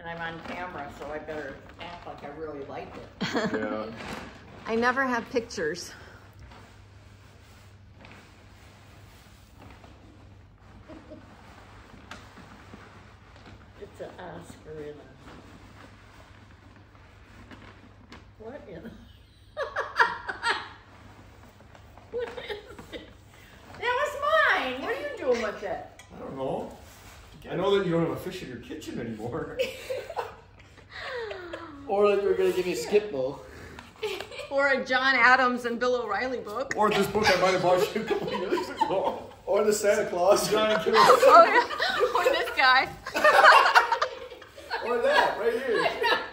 And I'm on camera, so I better act like I really liked it. Yeah. I never have pictures. It's an Oscar in it. What in? What is it? That was mine. What are you doing with it? I don't know. I know that you don't have a fish in your kitchen anymore. Or that you're gonna give me a skip bowl. Or a John Adams and Bill O'Reilly book. Or this book I might have bought you a couple years ago. Or the Santa Claus. Giant killer. Oh, yeah. Or this guy. Or that, right here.